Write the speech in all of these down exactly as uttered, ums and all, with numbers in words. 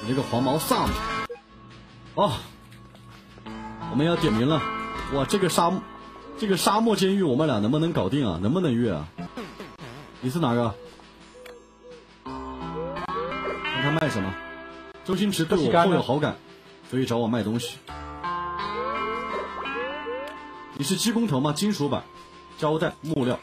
你这个黄毛萨姆。哦，我们要点名了。哇，这个沙这个沙漠监狱，我们俩能不能搞定啊？能不能越啊？你是哪个？看他卖什么？周星驰对我颇有好感，所以找我卖东西。你是鸡公头吗？金属板、胶带、木料。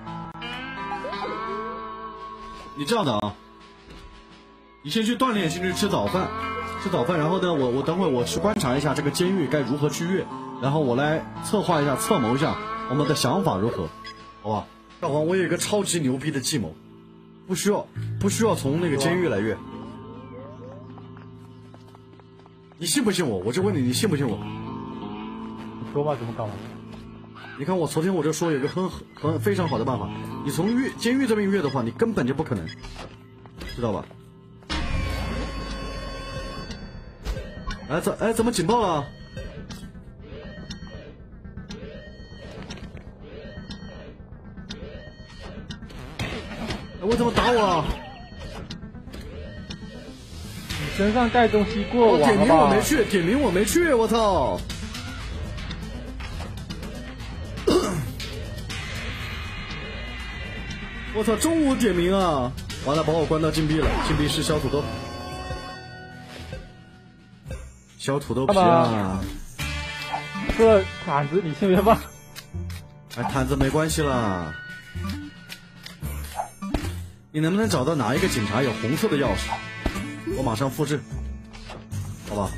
你这样的啊，你先去锻炼，先去吃早饭，吃早饭，然后呢，我我等会我去观察一下这个监狱该如何去越，然后我来策划一下、策谋一下我们的想法如何，好吧？大黄，我有一个超级牛逼的计谋，不需要不需要从那个监狱来越。你信不信我？我就问你，你信不信我？ 你说吧，怎么搞？ 你看我昨天我就说有一个很很非常好的办法，你从越监狱这边越的话，你根本就不可能，知道吧？哎怎哎怎么警报了？我怎么打我了？ 你身上带东西过网了吧？ 点名我没去，点名我没去，我操！我操！中午点名啊！完了，把我关到禁闭了。禁闭室小土豆，小土豆皮啊！ 这毯子你先别放。 哎，毯子没关系啦。你能不能找到哪一个警察有红色的钥匙？我马上复制，好吧？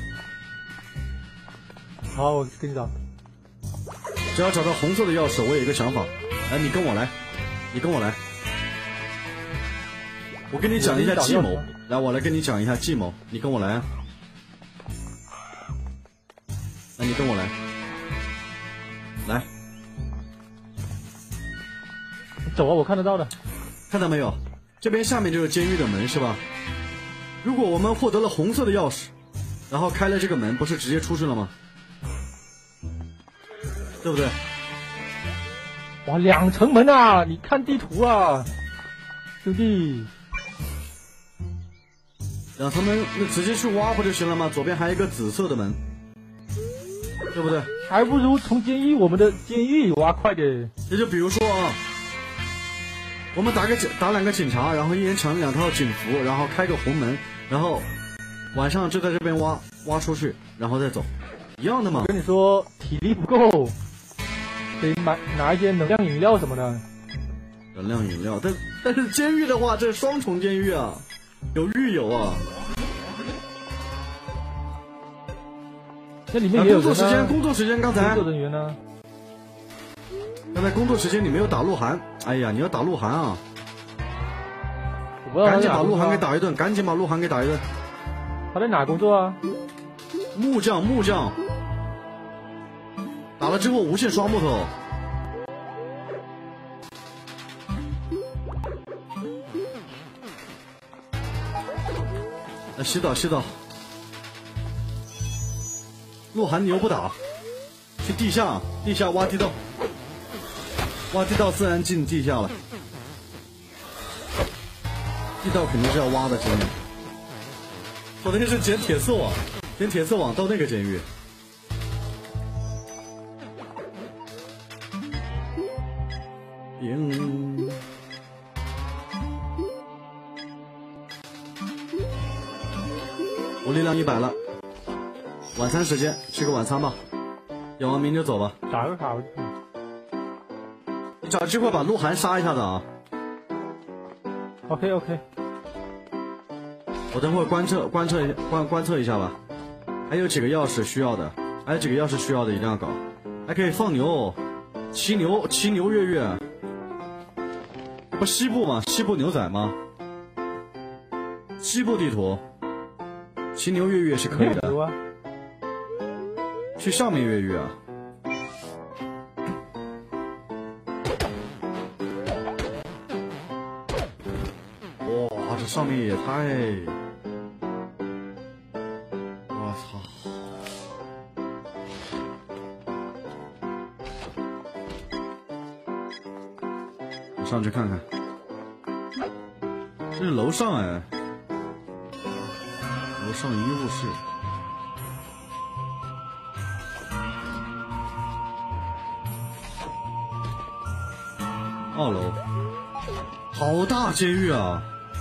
好，我跟你找。 只要找到红色的钥匙，我有一个想法。哎，你跟我来，你跟我来。我跟你讲一下计谋，来，我来跟你讲一下计谋，你跟我来啊。那你跟我来，来， 走啊，我看得到的。 看到没有？这边下面就是监狱的门，是吧？如果我们获得了红色的钥匙，然后开了这个门，不是直接出去了吗？对不对？ 哇，两层门啊！你看地图啊，兄弟。 两层门，那直接去挖不就行了吗？左边还有一个紫色的门，对不对？ 还不如从监狱我们的监狱挖快点。 也就比如说啊，我们打个打两个警察，然后一人抢两套警服，然后开个红门，然后晚上就在这边挖挖出去，然后再走，一样的嘛。 我跟你说，体力不够，得买拿一些能量饮料什么的。 能量饮料，但但是监狱的话，这是双重监狱啊。有狱友啊！ 那里面也有人、啊、 工作时间，工作时间，刚才工作人员呢？ 刚才工作时间你没有打鹿晗，哎呀，你要打鹿晗啊！赶紧把鹿晗给打一顿，赶紧把鹿晗给打一顿。 他在哪工作啊？ 木匠，木匠。打了之后无限刷木头。来洗澡洗澡。鹿晗牛不打，去地下地下挖地道，挖地道自然进地下了。地道肯定是要挖的，监狱。昨天是捡铁丝网，捡铁丝网到那个监狱。赢。我力量一百了，晚餐时间吃个晚餐吧，点完名就走吧。 打个卡， 你找机会把鹿晗杀一下子啊。 OK OK。 我等会儿观测观测观观测一下吧。还有几个钥匙需要的，还有几个钥匙需要的一定要搞。还可以放牛，骑牛骑牛越越。不西部吗？西部牛仔吗？西部地图。骑牛越狱是可以的， 啊、 去上面越狱啊！哇，这上面也太……我操！我上去看看，这是楼上哎。 楼上医务室。二楼，好大监狱啊！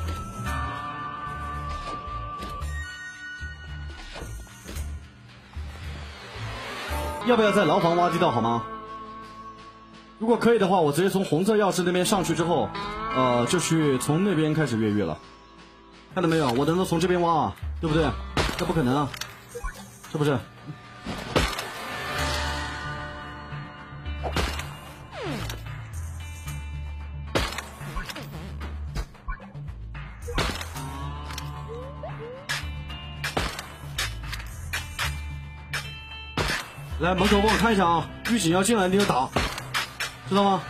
要不要在牢房挖地道好吗？如果可以的话，我直接从红色钥匙那边上去之后，呃，就去从那边开始越狱了。看到没有？我能不能从这边挖啊？对不对？这不可能啊，是不是？来，门口帮我看一下啊！狱警要进来，你就打，知道吗？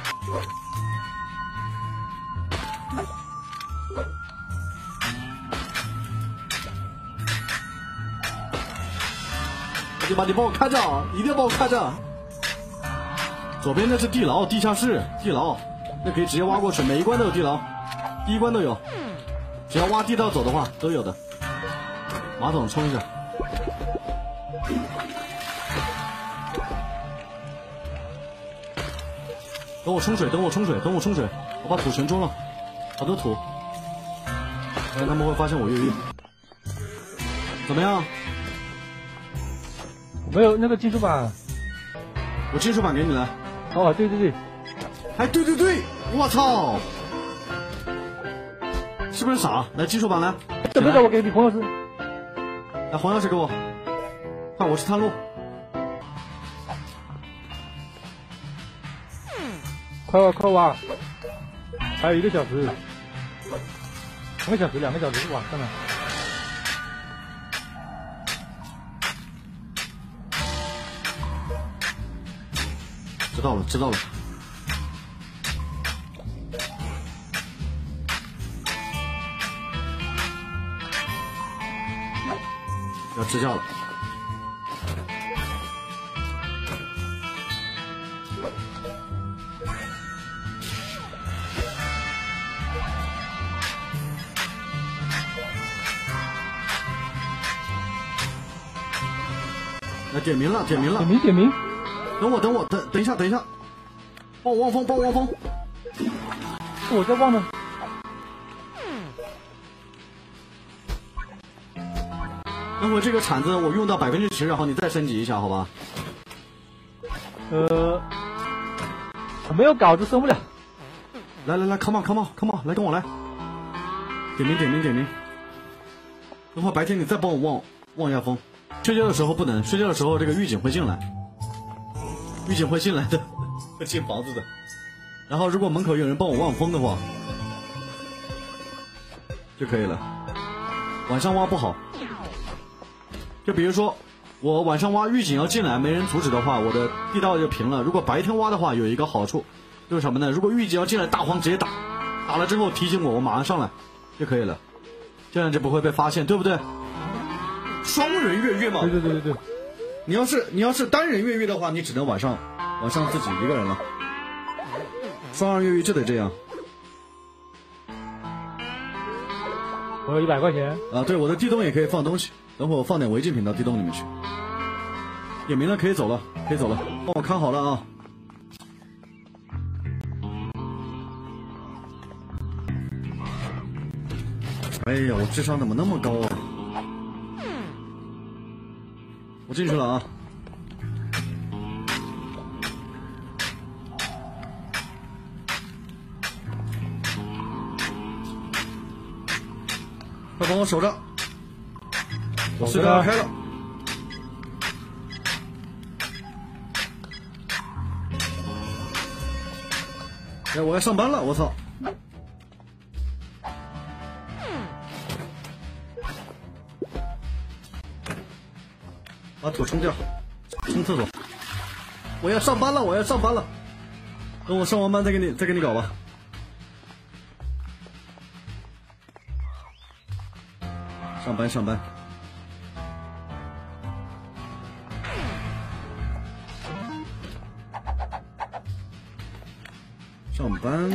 你把你帮我看着啊，一定要帮我看着。左边那是地牢、地下室、地牢，那可以直接挖过去，每一关都有地牢，第一关都有，只要挖地道走的话都有的。马桶冲一下。等我冲水，等我冲水，等我冲水，我把土全装了，好多土，不然他们会发现我越狱。怎么样？ 没有那个金属板， 我金属板给你了。 哦，对对对， 哎，对对对，我操，是不是傻？来，金属板来， 准备的我给你黄钥匙， 来黄钥匙给我，看我是探路。 快挖快挖，还有一个小时，两个小时，两个小时是晚上了。 知道了，知道了。要支架了。来点名了，点名了， 点名点名。 等我，等我，等等一下，等一下，帮我望风，帮我望风。 我在望呢。 等会这个铲子我用到百分之十，然后你再升级一下，好吧？ 呃，我没有稿子升不了。 来来来 ，come on，come on，come on， 来跟我来。点名点名点名。等会白天你再帮我望望一下风。睡觉的时候不能，睡觉的时候这个狱警会进来，狱警会进来的，会进房子的。然后如果门口有人帮我望风的话，就可以了。晚上挖不好，就比如说我晚上挖，狱警要进来没人阻止的话，我的地道就平了。如果白天挖的话，有一个好处就是什么呢？如果狱警要进来，大黄直接打，打了之后提醒我，我马上上来就可以了，这样就不会被发现，对不对？双人越狱嘛， 对对对对对。 你要是你要是单人越狱的话，你只能晚上晚上自己一个人了。双人越狱就得这样。 我有一百块钱啊，对，我的地洞也可以放东西，等会我放点违禁品到地洞里面去。点名了，可以走了，可以走了，帮我看好了啊。哎呀，我智商怎么那么高啊？我进去了啊！快帮我守着，我隧道要开了。哎，我要上班了，我操！把土冲掉，冲厕所。我要上班了，我要上班了。等我上完班再给你再给你搞吧。上班上班。上班。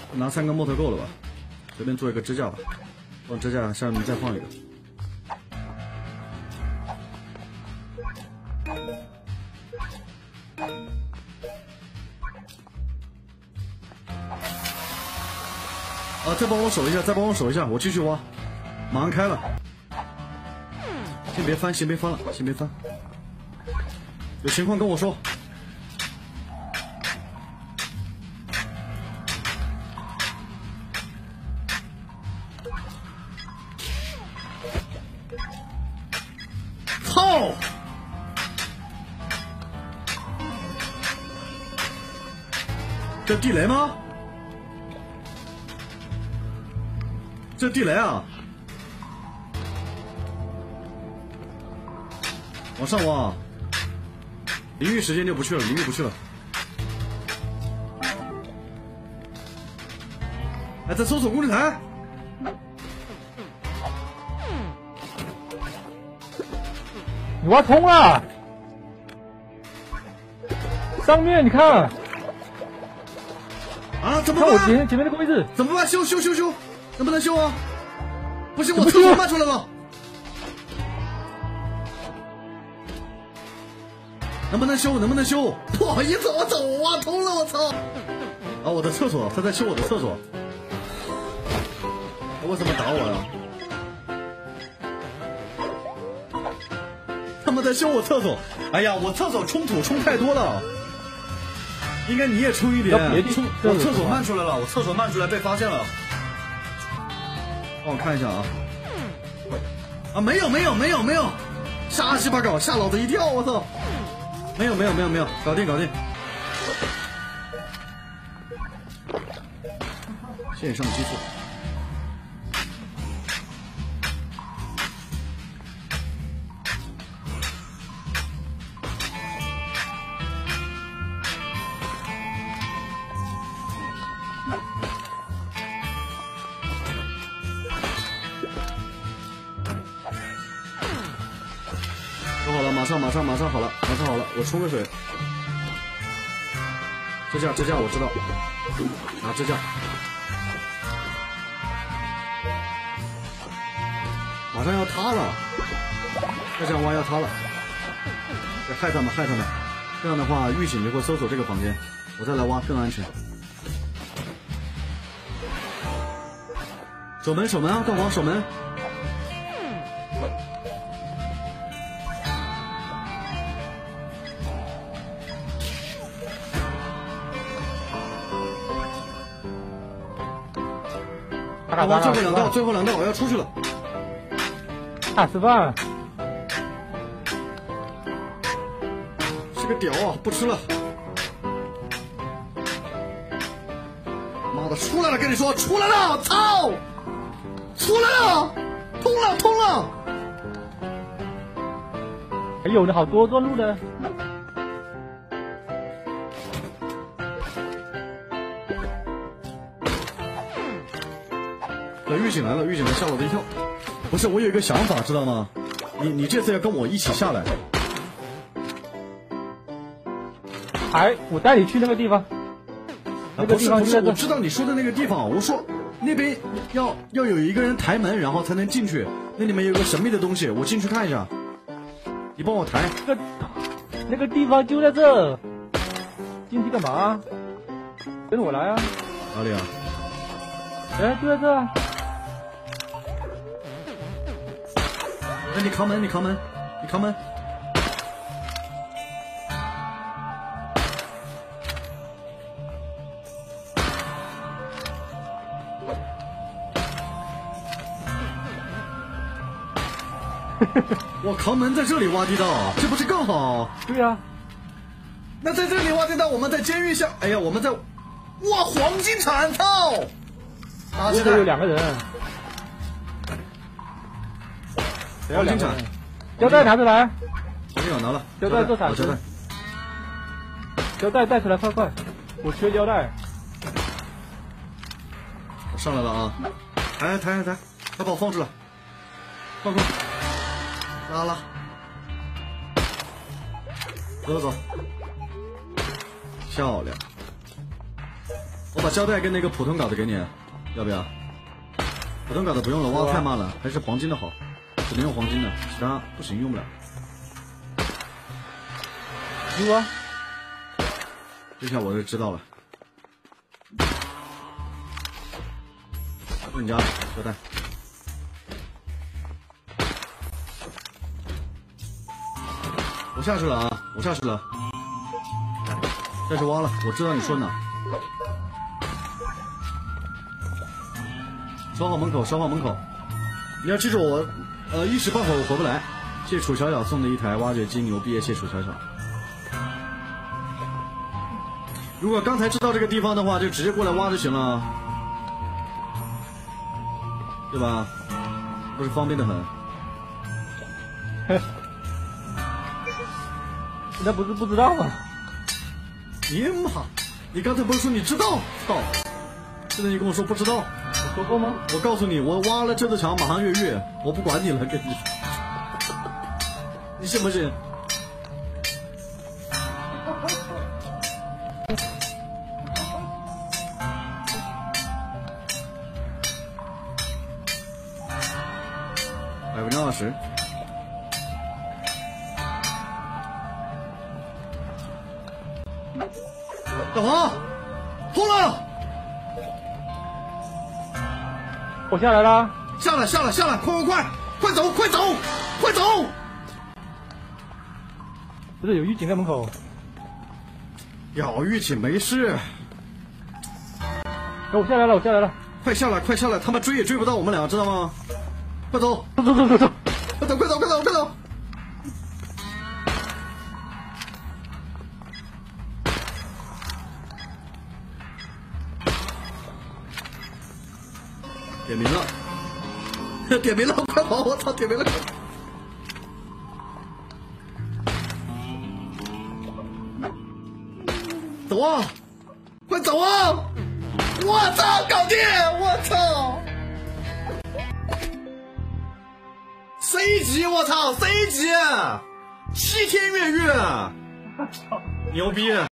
拿三根木头够了吧？随便做一个支架吧，放支架下面再放一个。啊，再帮我守一下，再帮我守一下，我继续挖，马上开了。先别翻，先别翻了，先别翻。有情况跟我说。操！这地雷吗？这地雷啊！往上挖，淋浴时间就不去了，淋浴不去了。哎，在搜索工地台。 你挖通了，上面你看。 啊，怎么看我办？ 前前面那个位置， 怎么办？修修修修，能不能修啊？不行，我厕所漫出来了。能不能修？能不能修？不好意思，我操，我挖通了，我操！啊，我的厕所，他在修我的厕所。他为什么打我呀？他们在修我厕所。哎呀，我厕所冲土冲太多了，应该你也冲一点。冲，我厕所漫出来了，我厕所漫出来被发现了。帮我看一下啊。啊，没有没有没有没有，瞎鸡巴搞，吓老子一跳，我操！没有没有没有没有，搞定搞定。线上激素。都好了，马上马上马上好了，马上好了，我冲个水。支架支架我知道，拿支架。马上要塌了，再这样挖要塌了，别害他们害他们，这样的话狱警就会搜索这个房间，我再来挖更安全。守门守门啊，干嘛守门？我最后两道，最后两道，我要出去了。 大吃饭。 是个屌啊！不吃了。妈的，出来了！跟你说，出来了！操！出来了！通了，通了！ 还有呢，好多段路的。 狱警来了，狱警来吓我的一跳。不是，我有一个想法，知道吗？你你这次要跟我一起下来。 哎，我带你去那个地方。那个地方不是不是， 就在这。 我知道你说的那个地方。我说那边要要有一个人抬门，然后才能进去。那里面有个神秘的东西，我进去看一下。你帮我抬。 那个那个地方就在这。进去干嘛？跟着我来啊！ 哪里啊？ 哎，就在这。 那你扛门，你扛门，你扛门。我扛门在这里挖地道，这不是更好？ 对呀、啊。 那在这里挖地道，我们在监狱下，哎呀，我们在，哇，黄金铲，操！啊， 这有两个人。 黄金铲， 胶带拿出来。 黄金铲拿了。 胶带做铲子。胶带带出来，快快！我缺胶带。 我上来了啊！抬抬抬抬，快把我放住了，放住，拉拉，走走走，漂亮！ 我把胶带跟那个普通镐子给你，要不要？普通镐子不用了，挖的太慢了，还是黄金的好，只能用黄金的，其他不行，用不了。 有啊， 这下我就知道了。问你家胶带。我下去了啊，我下去了。开始挖了，我知道你顺了。守好门口，守好门口。你要记住我，呃，一时半会儿我回不来。谢谢楚小小送的一台挖掘机，牛逼！谢谢楚小小。如果刚才知道这个地方的话，就直接过来挖就行了，对吧？不是方便的很。 那不是不知道吗？ 你妈！你刚才不是说你知道？操！现在你跟我说不知道， 我说过吗？ 我告诉你，我挖了这座墙，马上越狱，我不管你了，跟你说，你信不信？百分之二十。大黄，通了！ 我下来了， 下来，下来，下来！快快快，快走，快走，快走！ 不是有狱警在门口？ 有狱警没事。 哎，我下来了，我下来了！ 快下来，快下来！他们追也追不到我们俩，知道吗？快走！ 走走走走走！ 快走，快走，快走，快走！点名了，点名了，快跑！我操，点名了！走啊，快走啊！我操，搞定！我操 ！C 级，我操 ，C 级，七天越狱，牛逼！